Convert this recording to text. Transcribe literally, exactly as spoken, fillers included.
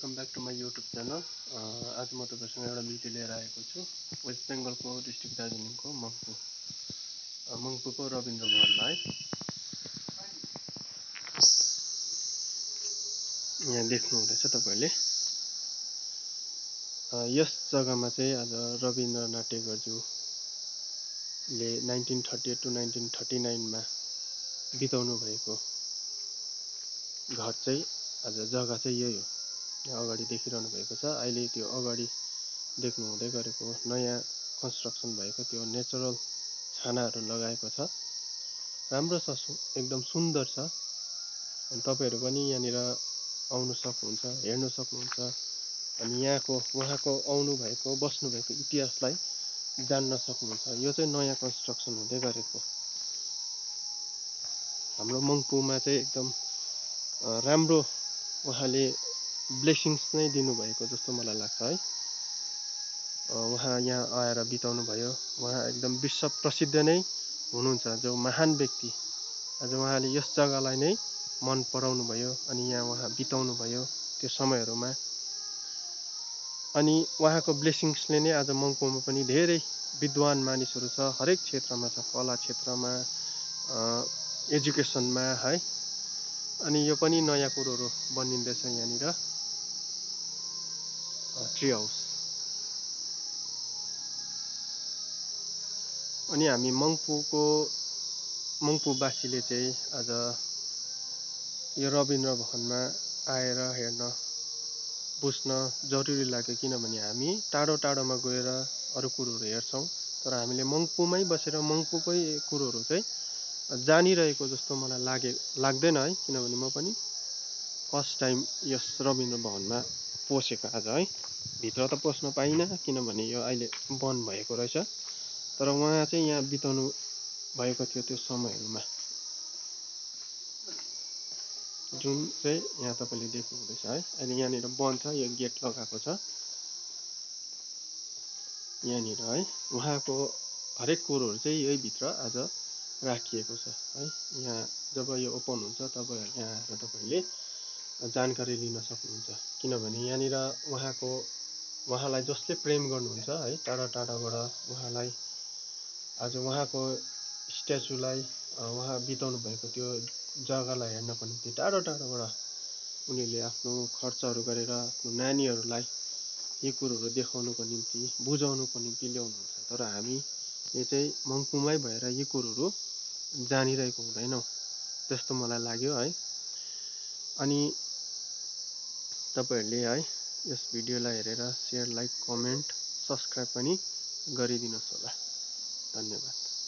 Welcome back to my YouTube channel. आज म तपाईहरुसँग एउटा भिडियो लिएर आएको छु। वेस्ट बेंगलको डिस्ट्रिक्ट दार्जिलिङको मंगपू मंगपूको रविन्द्र भवनमा है। यहाँ देख्नु हुँदैछ तपाईहरुले। यस जग्गामा चाहिँ आज रविन्द्र नाट्यगरज्यूले nineteen thirty eight to nineteen thirty nine मा बिताउनु भएको घर चाहिँ आज जग्गा चाहिँ यही हो। यहाँ अगाडि देखिरहनु भएको छ। अहिले त्यो अगाडि देख्नु हुँदै गरेको नयाँ कन्स्ट्रक्सन भएको त्यो नेचुरल छानाहरू लगाएको छ। राम्रो छ, एकदम सुन्दर छ। अनि तपाईहरु पनि यहाँनिर आउन सक्नुहुन्छ, हेर्न सक्नुहुन्छ। अनि यहाँको उहाँको आउनु भएको बस्नु भएको इतिहासलाई जान्न सक्नुहुन्छ। यो चाहिँ नयाँ कन्स्ट्रक्सन हुँदै गरेको हाम्रो मंगपूमा चाहिँ एकदम राम्रो उहाँले ब्लेसिङ्स नै दिनुभएको जस्तो मलाई लाग्छ है। उहाँ यहाँ आएर बिताउनु भयो। उहाँ एकदम विश्व प्रसिद्ध नै हुनुहुन्छ, जो महान व्यक्ति। आज उहाँले यस जग्गालाई नै मन पराउनु भयो अनि यहाँ उहाँ बिताउनु भयो त्यो समयहरुमा। अनि उहाँको ब्लेसिङ्सले नै आज मंगपूमा पनि धेरै विद्वान मानिसहरू छ। हरेक क्षेत्रमा छ, कला क्षेत्रमा, एजुकेसनमा है। अनि यो पनि नयाँ कुरोहरु बनिँदैछ यहाँनिर ट्री हाउस। अनि हामी मंगपूको मंगपूवासीले चाहिँ आज यो रविन्द्र भवनमा आएर हेर्न बुझ्न जरुरी लाग्यो। किनभने हामी टाढो टाढोमा गएर अरु कुरोहरु हेर्छौं, तर हामीले मंगपूमै बसेर मंगपूकै कुरोहरु चाहिँ जानिरहेको जस्तो मलाई लागे लाग्दैन है। किनभने म पनि फर्स्ट टाइम यस रविन्द्र भवनमा पसेको आज है। भित्र त पस्न पाइनँ किनभने यो अहिले बन्द भएको रहेछ। तर उहाँ चाहिँ यहाँ बिताउनु भएको थियो त्यो समयहरुमा, जुन चाहिँ यहाँ तपाईले देख्नु हुँदैछ है। अहिले यहाँनिर बन्द छ, यो गेट लगाएको छ यहाँनिर है। उहाँको हरेक कुरोहरु चाहिँ यही भित्र आज राखिएको छ है। यहाँ जब यो ओपन हुन्छ तब यहाँ आएर तपाईले जानकारी लिन सक्नुहुन्छ। किनभने यहाँनिर उहाँको उहाँलाई जसले प्रेम गर्नुहुन्छ है, टाढा टाढाबाट उहाँलाई आज उहाँको स्ट्याचुलाई उहाँ बिताउनु भएको त्यो जग्गालाई हेर्नको निम्ति टाढो टाढोबाट उनीहरूले आफ्नो खर्चहरु गरेर आफ्नो नानीहरुलाई यी कुरोहरु देखाउनको निम्ति, बुझाउनको निम्ति ल्याउनुहुन्छ। तर हामीले चाहिँ मंगपूमै भएर यी कुरोहरु जानिरहेको हुँदैनौं जस्तो मलाई लाग्यो है। अनि तपाईहरुले है यस भिडियोलाई हेरेर शेयर, लाइक, कमेन्ट, सब्स्क्राइब पनि गरिदिनुहोस् होला। धन्यवाद।